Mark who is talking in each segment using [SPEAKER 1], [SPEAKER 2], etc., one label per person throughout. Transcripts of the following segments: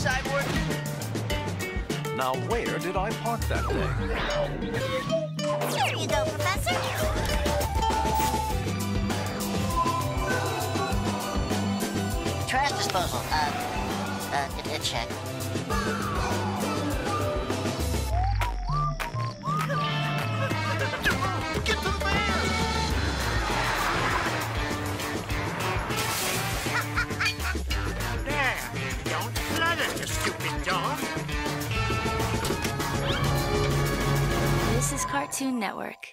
[SPEAKER 1] Cyborg.
[SPEAKER 2] Now, where did I park that thing?
[SPEAKER 3] Here you go, Professor. Trash disposal. Check.
[SPEAKER 1] Get to the van!
[SPEAKER 4] There. Don't flutter, you stupid dog.
[SPEAKER 5] This is Cartoon Network.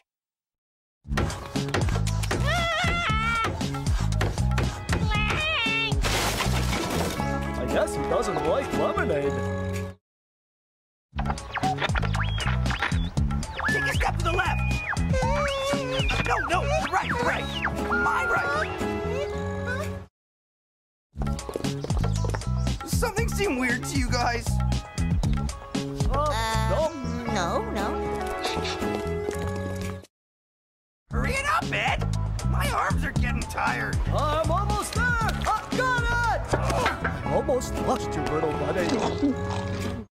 [SPEAKER 6] I guess he doesn't like lemonade.
[SPEAKER 1] Take a step to the left! No, right. My right! Does something seem weird to you guys?
[SPEAKER 3] No.
[SPEAKER 1] Hurry it up, Ed! My arms are getting tired.
[SPEAKER 6] I'm almost there! I got it! Almost lost you, little buddy.